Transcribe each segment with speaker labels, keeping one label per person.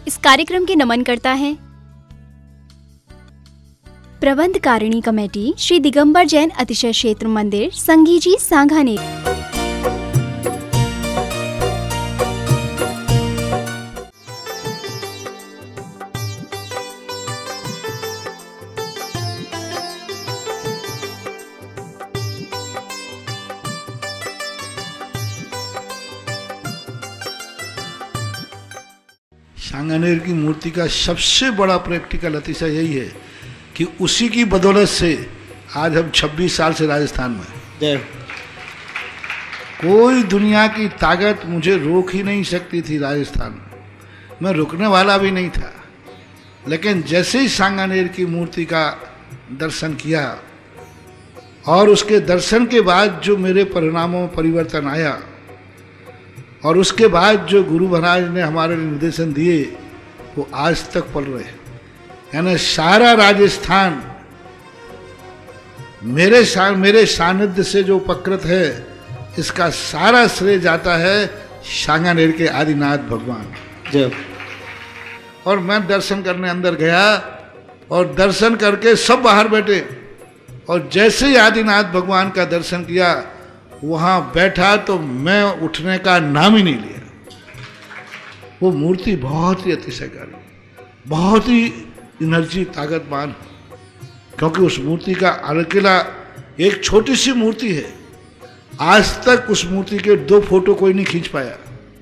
Speaker 1: इस कार्यक्रम के नमन करता है प्रबंधकारिणी कमेटी श्री दिगंबर जैन अतिशय क्षेत्र मंदिर संगीजी सांगानेर।
Speaker 2: सांगानेर की मूर्ति का सबसे बड़ा प्रैक्टिकल अतिशय यही है कि उसी की बदौलत से आज हम 26 साल से राजस्थान में, कोई दुनिया की ताकत मुझे रोक ही नहीं सकती थी। राजस्थान में मैं रुकने वाला भी नहीं था, लेकिन जैसे ही सांगानेर की मूर्ति का दर्शन किया और उसके दर्शन के बाद जो मेरे परिणामों में परिवर्तन आया और उसके बाद जो गुरु महाराज ने हमारे निर्देशन दिए वो आज तक पल रहे हैं। यानी सारा राजस्थान मेरे सानिध्य से जो उपकृत है, इसका सारा श्रेय जाता है सांगानेर के आदिनाथ भगवान जब। और मैं दर्शन करने अंदर गया और दर्शन करके सब बाहर बैठे और जैसे ही आदिनाथ भगवान का दर्शन किया वहां बैठा तो मैं उठने का नाम ही नहीं लिया। वो मूर्ति बहुत ही अतिशयकारी, बहुत ही एनर्जी ताकतवान, क्योंकि उस मूर्ति का अकेला एक छोटी सी मूर्ति है। आज तक उस मूर्ति के 2 फोटो कोई नहीं खींच पाया।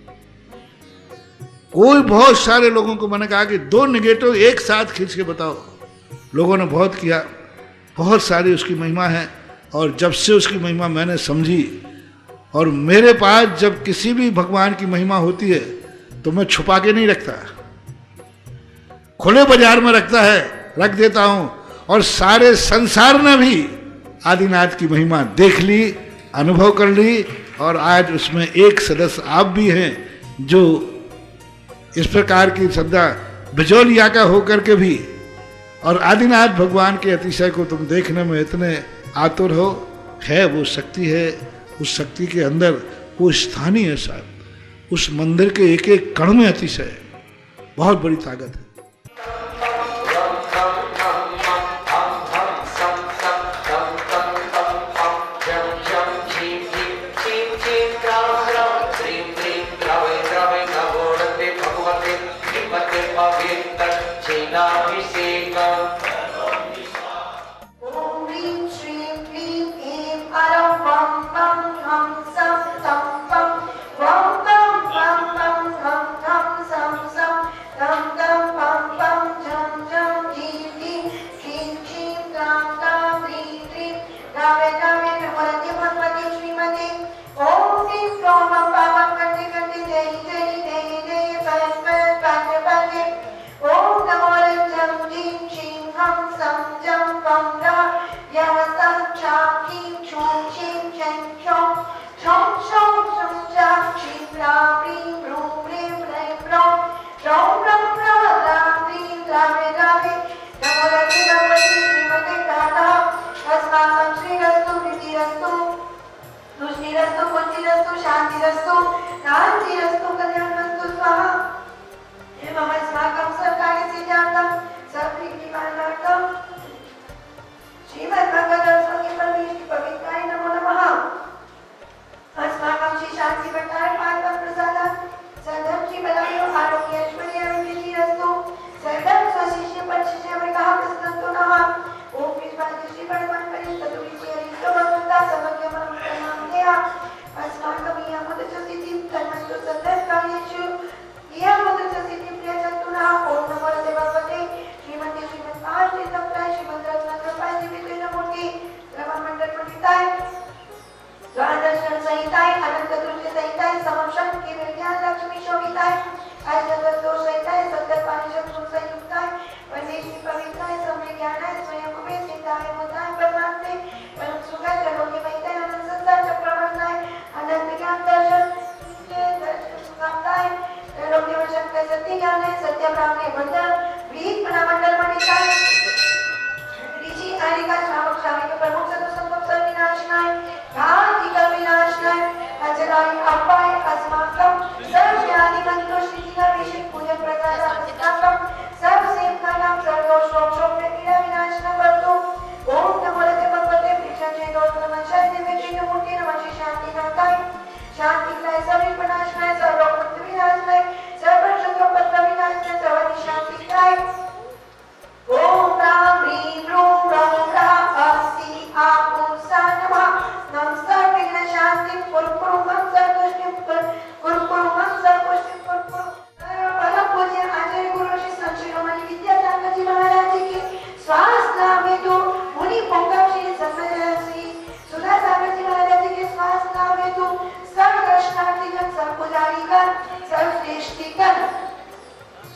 Speaker 2: कोई बहुत सारे लोगों को मैंने कहा कि 2 नेगेटिव एक साथ खींच के बताओ। लोगों ने बहुत किया, बहुत सारी उसकी महिमा है। और जब से उसकी महिमा मैंने समझी, और मेरे पास जब किसी भी भगवान की महिमा होती है तो मैं छुपा के नहीं रखता, खुले बाजार में रख देता हूं। और सारे संसार ने भी आदिनाथ की महिमा देख ली, अनुभव कर ली, और आज उसमें एक सदस्य आप भी हैं जो इस प्रकार की श्रद्धा बिजौलिया का होकर के भी और आदिनाथ भगवान के अतिशय को तुम देखने में इतने आतुर हो। है वो शक्ति है, उस शक्ति के अंदर वो स्थानीय है साहब, उस मंदिर के एक एक कण में अतिशय है, बहुत बड़ी ताकत है।
Speaker 3: अपाय अस्माकं सर्वव्याधिमन्त्रो श्रीजिनाभिषेक पूजन प्रसाद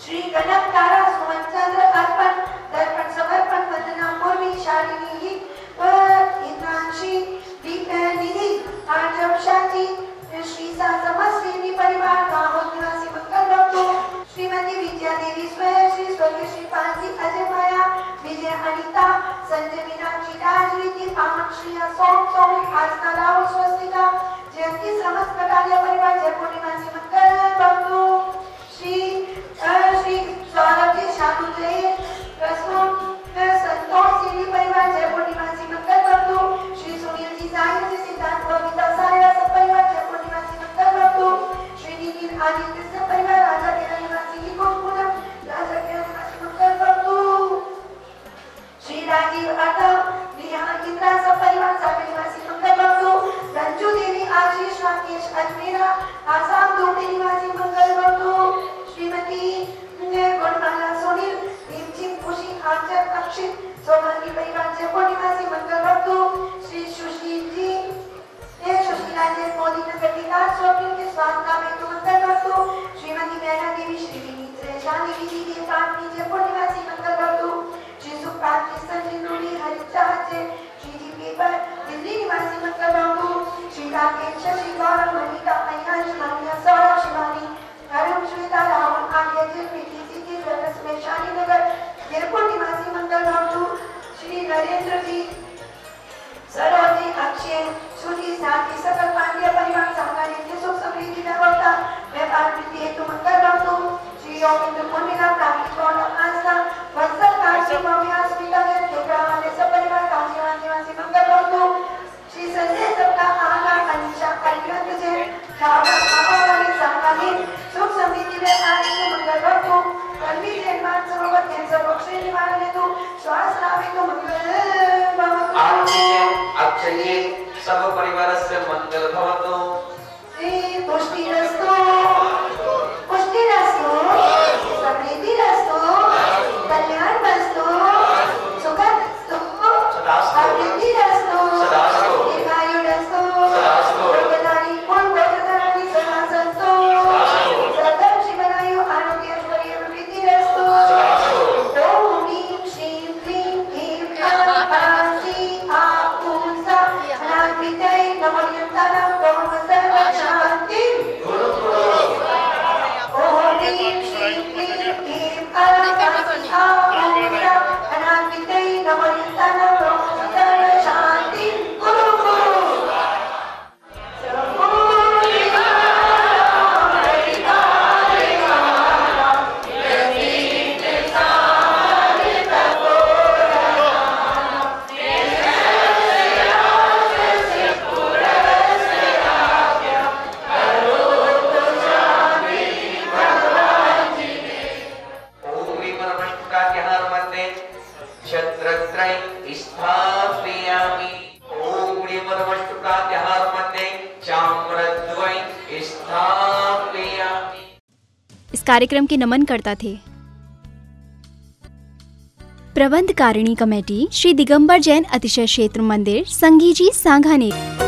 Speaker 3: श्री गणप तारा सुमन चंद्र अर्पण दर्पण समर्पण वंदना पूर्वी शालिनी इंद्रांशी दीप निधि आर्जव शांति श्री सा समस्ती परिवार गांव निवासी मंगल भक्तों श्रीमती विद्या देवी स्वयं श्री स्वर्गीय श्री पांजी अजय माया विजय अनिता संजय मीनाक्षी राजरीति पावन श्री सोम सोमी आस्था राहुल स्वस्तिका जयंती समस्त कटारिया परिवार जय पूर्णिमासी मंगल भक्तों श्री सौरभ जी शानु जय संतोष सिंह परिवार जय पूर्णिमासी मंगल भक्तों श्री सुनील जी साहिब जी सिद्धांत बबीता साया सब परिवार जय पूर्णिमासी मंगल भक्तों श्री नील आदित्य सब परिवार राजा के निवासी निकोष पूनम राजा के निवासी मंगल भक्तों श्री राजीव अर्थव नेहा इंद्रा सब परिवार सागर निवासी मंगल भक्तों रंजू देवी आशीष राकेश अजमेरा आसाम दोपे निवासी मंगल भक्तों श्रीमती गुणमाला सोनील भीमसिंह खुशी आंचल अक्षित सोमंगी परिवार जयपुर निवासी मंगल भक्तों श्री सुशील जी सुशीला जी मोदी नगर विकास चौकी के स्वागत में तो मंगल भक्तों श्रीमती मैना देवी श्री विनीत शानी विधि देव काटनी जयपुर निवासी मंगल भक्तों श्री सुप्रात किशन जिंदुली हरिचा जय श्री जी पेपर दिल्ली निवासी मंगल भक्तों श्री राकेश शशि गौरव मणिका अय्यान मानिया सौरभ शिवानी अरुण श्वेता रावण आर्य जी प्रीति सिद्धि ज्वेलर्स में शानी नगर जयपुर निवासी मंगल भक्तों श्री नरेंद्र जी सरोजी अक्षय सुधी साथी सकल पांड्य परिवार सामान्य सुख समृद्धि व्यवस्था व्यापार वृद्धि हेतु मंगल भक्तों श्री योगेंद्र मुनिला प्राप्ति गौरव आस्था वत्सल कार्य मव्यास विकास ठेकरावाले सब परिवार कांजीवान निवासी मंगल भक्तों श्री संजय सबका आला अनिशा कल्याण जय ठाकुर आवावाले सामान्य सुख समृद्धि व्यापार हेतु मंगल भक्तों कन्वी निर्माण सरोवर कैंसर रोग से निवारण हेतु स्वास्थ्य लाभ हेतु मंगल
Speaker 4: अब चलिए सब परिवार से मंगल भवतु
Speaker 3: पुष्टि रस्तो समृद्धि रस्तो कल्याण वस्तु सुखद रस्तो समृद्धि रस्तो दीर्घायु रस्तो वर्गदानी पूर्ण वर्गदानी सदा संतो सदम शिवनायु आरोग्य ऐश्वर्य वृद्धि रस्तो ओम ह्रीं श्रीं क्लीं ह्रीं पांसी आपूसा अनाद्वितये नमोयन्तानां ब्रह्म सर्व शान्ति ओम ह्रीं श्रीं क्लीं ह्रीं पांसी आपूसा अनाद्वितये नमोयन्तानां ब्रह्म सर्व शान्ति गुरु
Speaker 1: इस कार्यक्रम के नमनकर्ता थे प्रबंधकारिणी कमेटी श्री दिगंबर जैन अतिशय क्षेत्र मंदिर संघी जी सांगानेर।